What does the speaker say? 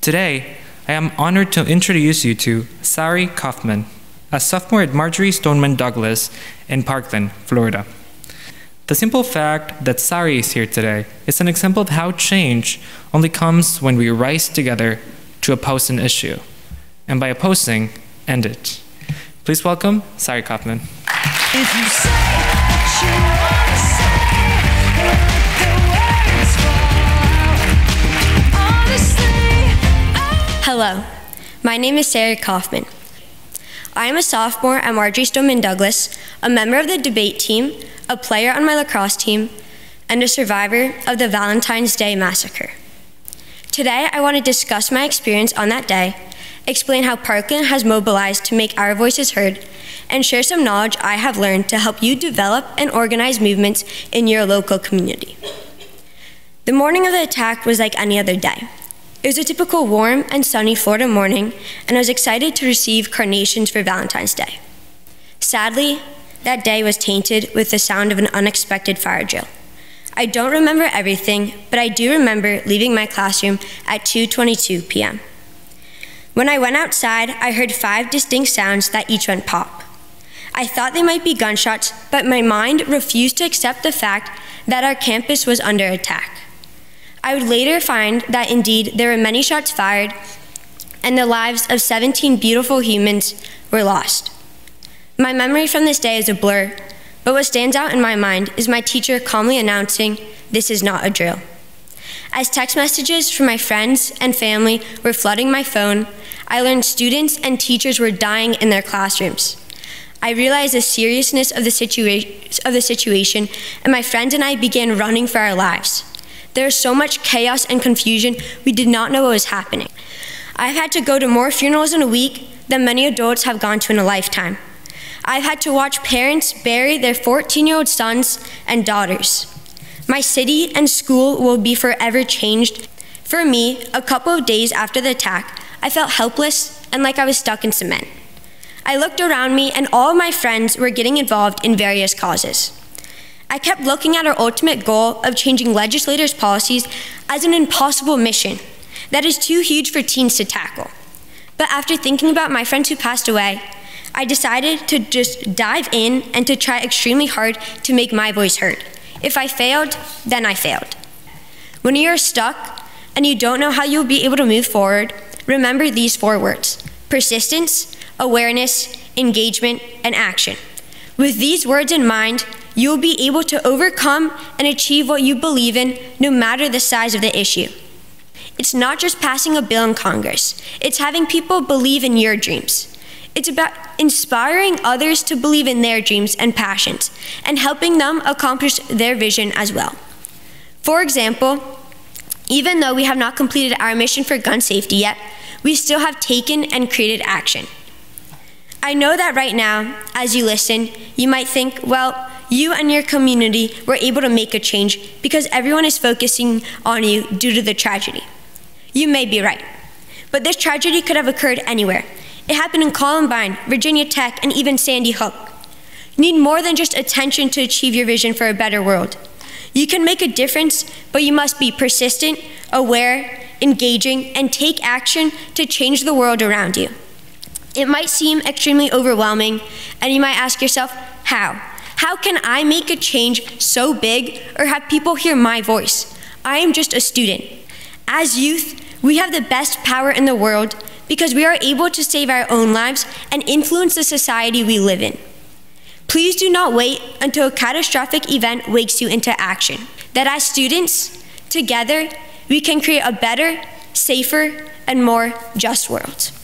Today, I am honored to introduce you to Sari Kaufman, a sophomore at Marjory Stoneman Douglas in Parkland, Florida. The simple fact that Sari is here today is an example of how change only comes when we rise together to oppose an issue, and by opposing, end it. Please welcome Sari Kaufman. If you say what you want to say, let the words fall. Honestly, hello, my name is Sari Kaufman. I am a sophomore at Marjory Stoneman Douglas, a member of the debate team, a player on my lacrosse team, and a survivor of the Valentine's Day massacre. Today, I want to discuss my experience on that day, explain how Parkland has mobilized to make our voices heard, and share some knowledge I have learned to help you develop and organize movements in your local community. The morning of the attack was like any other day. It was a typical warm and sunny Florida morning, and I was excited to receive carnations for Valentine's Day. Sadly, that day was tainted with the sound of an unexpected fire drill. I don't remember everything, but I do remember leaving my classroom at 2:22 p.m. When I went outside, I heard 5 distinct sounds that each went pop. I thought they might be gunshots, but my mind refused to accept the fact that our campus was under attack. I would later find that indeed there were many shots fired and the lives of 17 beautiful humans were lost. My memory from this day is a blur, but what stands out in my mind is my teacher calmly announcing, "This is not a drill." As text messages from my friends and family were flooding my phone, I learned students and teachers were dying in their classrooms. I realized the seriousness of the situation, and my friends and I began running for our lives. There was so much chaos and confusion, we did not know what was happening. I've had to go to more funerals in a week than many adults have gone to in a lifetime. I've had to watch parents bury their 14-year-old sons and daughters. My city and school will be forever changed. For me, a couple of days after the attack, I felt helpless and like I was stuck in cement. I looked around me and all of my friends were getting involved in various causes. I kept looking at our ultimate goal of changing legislators' policies as an impossible mission that is too huge for teens to tackle. But after thinking about my friends who passed away, I decided to just dive in and to try extremely hard to make my voice heard. If I failed, then I failed. When you're stuck and you don't know how you'll be able to move forward, remember these 4 words: persistence, awareness, engagement, and action. With these words in mind, you'll be able to overcome and achieve what you believe in, no matter the size of the issue. It's not just passing a bill in Congress. It's having people believe in your dreams. It's about inspiring others to believe in their dreams and passions, and helping them accomplish their vision as well. For example, even though we have not completed our mission for gun safety yet, we still have taken and created action. I know that right now, as you listen, you might think, well, you and your community were able to make a change because everyone is focusing on you due to the tragedy. You may be right, but this tragedy could have occurred anywhere. It happened in Columbine, Virginia Tech, and even Sandy Hook. You need more than just attention to achieve your vision for a better world. You can make a difference, but you must be persistent, aware, engaging, and take action to change the world around you. It might seem extremely overwhelming, and you might ask yourself, how? How can I make a change so big or have people hear my voice? I am just a student. As youth, we have the best power in the world because we are able to save our own lives and influence the society we live in. Please do not wait until a catastrophic event wakes you into action. That as students, together, we can create a better, safer, and more just world.